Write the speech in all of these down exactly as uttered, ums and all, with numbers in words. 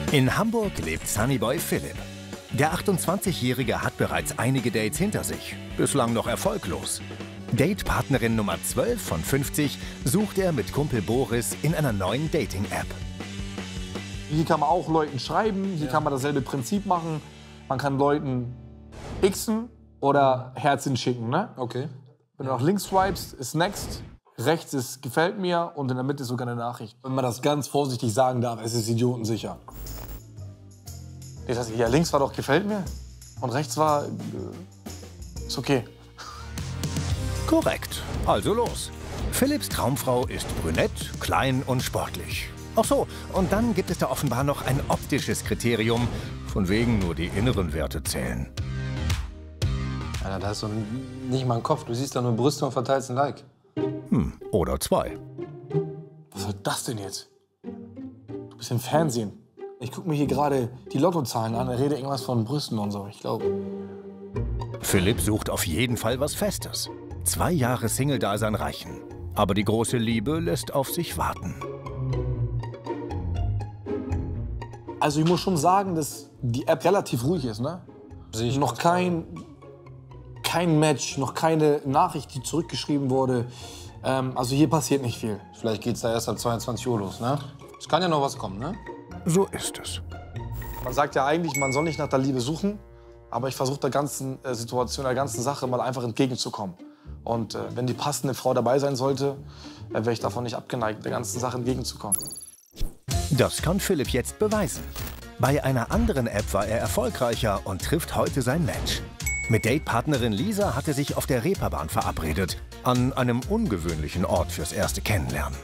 In Hamburg lebt Sunnyboy Philipp. Der achtundzwanzigjährige hat bereits einige Dates hinter sich, bislang noch erfolglos. Datepartnerin Nummer zwölf von fünfzig sucht er mit Kumpel Boris in einer neuen Dating-App. Hier kann man auch Leuten schreiben, hier ja. kann man dasselbe Prinzip machen. Man kann Leuten xen oder Herzchen schicken, ne? Okay. Wenn du nach links swipest, ist next, rechts ist gefällt mir und in der Mitte ist sogar eine Nachricht. Wenn man das ganz vorsichtig sagen darf, es ist idiotensicher. Das heißt, ja, links war doch gefällt mir und rechts war äh, ist okay. Korrekt. Also los. Philipps Traumfrau ist brünett, klein und sportlich. Ach so, und dann gibt es da offenbar noch ein optisches Kriterium, von wegen nur die inneren Werte zählen. Alter, da hast du nicht mal einen Kopf. Du siehst da nur Brüste und verteilst ein Like. Hm, oder zwei. Was soll das denn jetzt? Du bist im Fernsehen. Ich gucke mir hier gerade die Lottozahlen an, er redet irgendwas von Brüsten und so, ich glaube. Philipp sucht auf jeden Fall was Festes. Zwei Jahre Single-Dasein reichen. Aber die große Liebe lässt auf sich warten. Also ich muss schon sagen, dass die App relativ ruhig ist, ne? Sehe ich noch kein, kein Match, noch keine Nachricht, die zurückgeschrieben wurde. Ähm, also hier passiert nicht viel. Vielleicht geht's da erst ab zweiundzwanzig Uhr los, ne? Es kann ja noch was kommen, ne? So ist es. Man sagt ja eigentlich, man soll nicht nach der Liebe suchen, aber ich versuche der ganzen äh, Situation, der ganzen Sache mal einfach entgegenzukommen. Und äh, wenn die passende Frau dabei sein sollte, äh, wäre ich davon nicht abgeneigt, der ganzen Sache entgegenzukommen. Das kann Philipp jetzt beweisen. Bei einer anderen App war er erfolgreicher und trifft heute sein Match. Mit Datepartnerin Lisa hat er sich auf der Reeperbahn verabredet. An einem ungewöhnlichen Ort fürs erste Kennenlernen.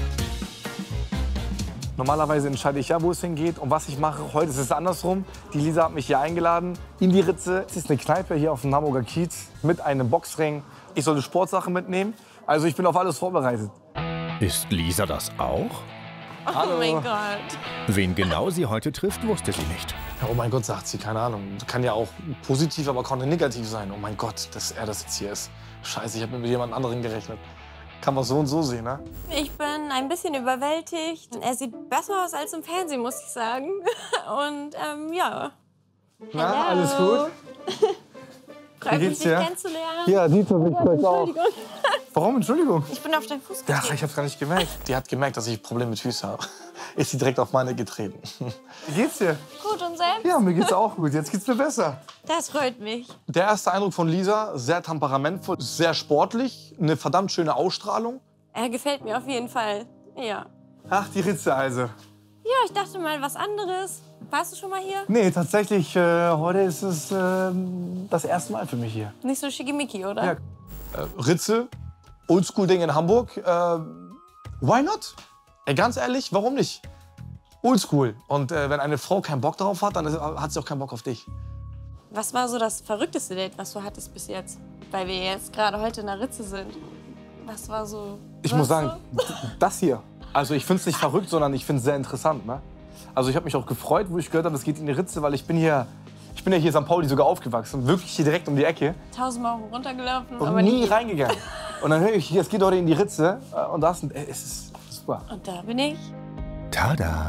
Normalerweise entscheide ich ja, wo es hingeht und was ich mache. Heute ist es andersrum. Die Lisa hat mich hier eingeladen in die Ritze. Es ist eine Kneipe hier auf dem Hamburger Kiez mit einem Boxring. Ich sollte Sportsachen mitnehmen. Also ich bin auf alles vorbereitet. Ist Lisa das auch? Oh Hallo. mein Gott. Wen genau sie heute trifft, wusste sie nicht. Oh mein Gott, sagt sie, keine Ahnung. Kann ja auch positiv, aber kann auch negativ sein. Oh mein Gott, dass er das jetzt hier ist. Scheiße, ich habe mit jemand anderen gerechnet. Kann man so und so sehen, ne? Ich bin ein bisschen überwältigt. Er sieht besser aus als im Fernsehen, muss ich sagen. Und ähm, ja. Na, Hello. alles gut? Freut mich, geht's dich dir? kennenzulernen. Ja, Dieter, mich freut's auch. Entschuldigung. Warum, Entschuldigung? Ich bin auf deinen Fuß Ja, getreten. ich hab's gar nicht gemerkt. Die hat gemerkt, dass ich Probleme mit Füßen habe. Ist sie direkt auf meine getreten. Wie geht's dir? Gut, und selbst? Ja, mir geht's auch gut. Jetzt geht's mir besser. Das freut mich. Der erste Eindruck von Lisa, sehr temperamentvoll, sehr sportlich, eine verdammt schöne Ausstrahlung. Er gefällt mir auf jeden Fall. Ja. Ach, die Ritze also. Ja, ich dachte mal was anderes. Warst du schon mal hier? Nee, tatsächlich, äh, heute ist es äh, das erste Mal für mich hier. Nicht so schickimicki, oder? Ja. Äh, Ritze, Oldschool-Ding in Hamburg. Äh, why not? Ey, ganz ehrlich, warum nicht? Oldschool. Und äh, wenn eine Frau keinen Bock darauf hat, dann ist, hat sie auch keinen Bock auf dich. Was war so das verrückteste Date, was du hattest bis jetzt? Weil wir jetzt gerade heute in der Ritze sind. Was war so... Ich muss sagen, das hier. Also ich finde es nicht verrückt, sondern ich finde es sehr interessant. Ne? Also ich habe mich auch gefreut, wo ich gehört habe, es geht in die Ritze, weil ich bin hier, ich bin ja hier in Sankt Pauli sogar aufgewachsen, wirklich hier direkt um die Ecke. Tausendmal hoch runtergelaufen, Und aber nie nie. reingegangen. Und dann höre ich, es geht heute in die Ritze äh, und das äh, es ist super. Und da bin ich. Tada!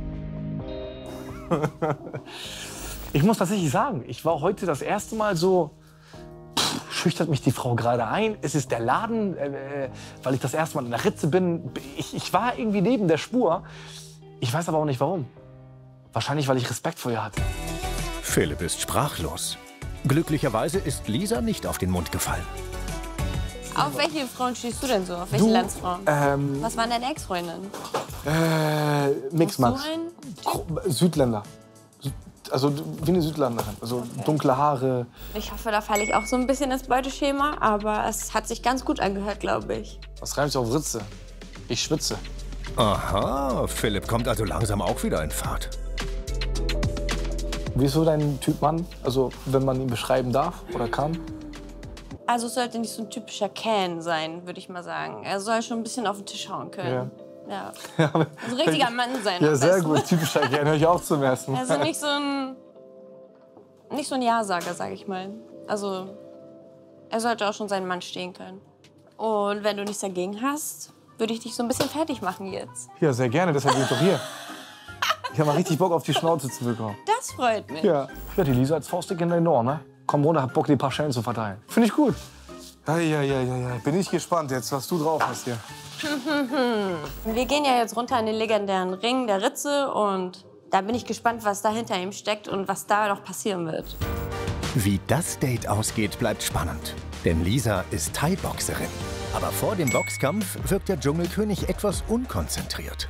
Ich muss tatsächlich sagen, ich war heute das erste Mal so, pff, schüchtert mich die Frau gerade ein? Ist es der Laden, äh, weil ich das erste Mal in der Ritze bin? Ich, ich war irgendwie neben der Spur. Ich weiß aber auch nicht warum. Wahrscheinlich, weil ich Respekt vor ihr hatte. Philipp ist sprachlos. Glücklicherweise ist Lisa nicht auf den Mund gefallen. Auf welche Frauen stehst du denn so? Auf welche Du, Landsfrauen? Ähm, Was waren deine Ex-Freundinnen? äh, Mixmax. So ein Typ? Südländer. Sü- Also wie eine Südländerin. Also dunkle Haare. Ich hoffe, da falle ich auch so ein bisschen ins Beuteschema, aber es hat sich ganz gut angehört, glaube ich. Was reimt sich auf Ritze? Ich schwitze. Aha, Philipp kommt also langsam auch wieder in Fahrt. Wie ist so dein Typ Mann? Also wenn man ihn beschreiben darf oder kann? Also es sollte nicht so ein typischer Can sein, würde ich mal sagen. Er soll schon ein bisschen auf den Tisch hauen können. Ja. Ja. Also ein richtiger Mann sein. Ja, am sehr besten. gut. Typischer Gern, höre ich auch zum ersten Mal. Also nicht so ein, nicht so ein Ja-Sager, sag ich mal. Also er sollte auch schon seinen Mann stehen können. Und wenn du nichts dagegen hast, würde ich dich so ein bisschen fertig machen jetzt. Ja, sehr gerne, deshalb bin ich doch hier. Ich habe mal richtig Bock auf die Schnauze zu bekommen. Das freut mich. Ja. Ja, die Lisa als Faustdick in den Ohr, ne? Komm runter, hab Bock, die paar Schellen zu verteilen. Finde ich gut. Ja, ja, ja, ja, ja. Bin ich gespannt jetzt, was du drauf hast hier. Wir gehen ja jetzt runter in den legendären Ring der Ritze und da bin ich gespannt, was da hinter ihm steckt und was da noch passieren wird. Wie das Date ausgeht, bleibt spannend. Denn Lisa ist Thai-Boxerin. Aber vor dem Boxkampf wirkt der Dschungelkönig etwas unkonzentriert.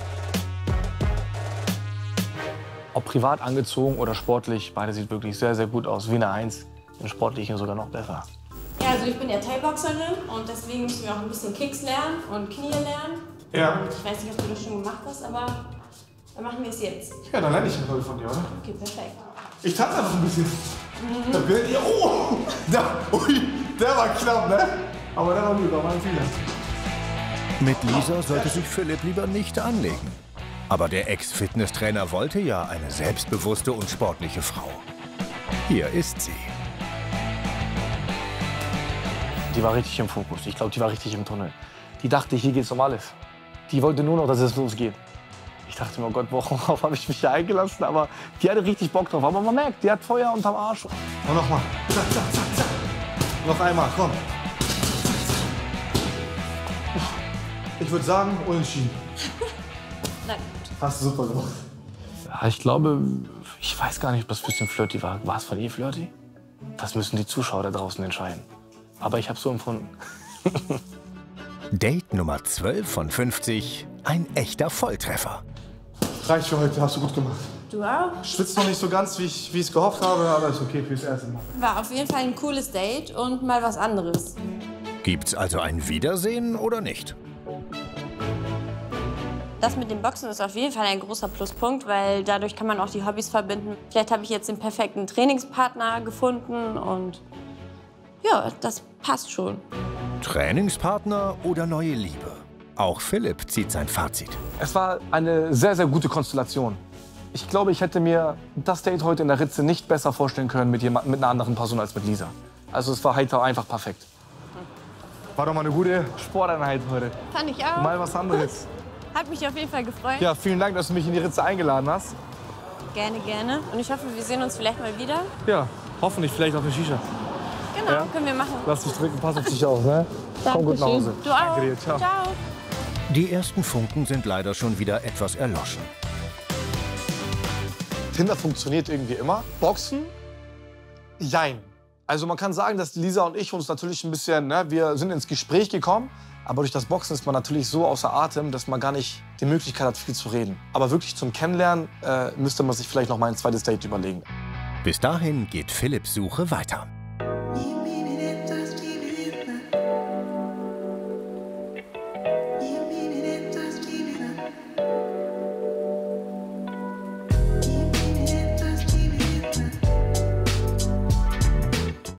Ob privat angezogen oder sportlich, beide sieht wirklich sehr, sehr gut aus. Wie eine Eins. Im Sportlichen sogar noch besser. Ja, also ich bin ja Thai-Boxerin und deswegen müssen wir auch ein bisschen Kicks lernen und Knie lernen. Ja. Und ich weiß nicht, ob du das schon gemacht hast, aber dann machen wir es jetzt. Ja, dann lerne ich einen Roll von dir, oder? Okay, perfekt. Ich tanze einfach ein bisschen. Mhm. Da bin ich, oh! Da, ui, der war knapp, ne? Aber der war gut, war mein Fehler. Mit Lisa sollte sich Philipp lieber nicht anlegen. Aber der Ex-Fitnesstrainer wollte ja eine selbstbewusste und sportliche Frau. Hier ist sie. Die war richtig im Fokus. Ich glaube, die war richtig im Tunnel. Die dachte, hier geht's um alles. Die wollte nur noch, dass es losgeht. Ich dachte mir, oh Gott, worauf habe ich mich hier eingelassen? Aber die hatte richtig Bock drauf. Aber man merkt, die hat Feuer unterm Arsch. Und noch mal. Zack, zack, zack, zack. Noch einmal, komm. Ich würde sagen, unentschieden. Na gut. Hast du super gemacht. Ja, ich glaube, ich weiß gar nicht, ob das ein bisschen flirty war. War es von ihr flirty? Das müssen die Zuschauer da draußen entscheiden. Aber ich habe so empfunden. Date Nummer zwölf von fünfzig. Ein echter Volltreffer. Reicht für heute, hast du gut gemacht. Du auch? Schwitzt noch nicht so ganz, wie ich es gehofft habe, aber ist okay fürs erste Mal. War auf jeden Fall ein cooles Date und mal was anderes. Gibt's also ein Wiedersehen oder nicht? Das mit dem Boxen ist auf jeden Fall ein großer Pluspunkt, weil dadurch kann man auch die Hobbys verbinden. Vielleicht habe ich jetzt den perfekten Trainingspartner gefunden und ja, das passt schon. Trainingspartner oder neue Liebe? Auch Philipp zieht sein Fazit. Es war eine sehr, sehr gute Konstellation. Ich glaube, ich hätte mir das Date heute in der Ritze nicht besser vorstellen können mit, jemand, mit einer anderen Person als mit Lisa. Also es war halt einfach perfekt. War doch mal eine gute Sporteinheit heute. Fand ich auch. Mal was anderes. Hat mich auf jeden Fall gefreut. Ja, vielen Dank, dass du mich in die Ritze eingeladen hast. Gerne, gerne. Und ich hoffe, wir sehen uns vielleicht mal wieder. Ja, hoffentlich vielleicht auf eine Shisha. Genau, Ja? können wir machen. Lass dich drücken, pass auf dich auf, ne? Komm gut nach Hause. Du auch. Danke dir, ciao. Ciao. Die ersten Funken sind leider schon wieder etwas erloschen. Tinder funktioniert irgendwie immer. Boxen? Jein. Also man kann sagen, dass Lisa und ich uns natürlich ein bisschen, ne, wir sind ins Gespräch gekommen. Aber durch das Boxen ist man natürlich so außer Atem, dass man gar nicht die Möglichkeit hat, viel zu reden. Aber wirklich zum Kennenlernen äh, müsste man sich vielleicht noch mal ein zweites Date überlegen. Bis dahin geht Philipps Suche weiter.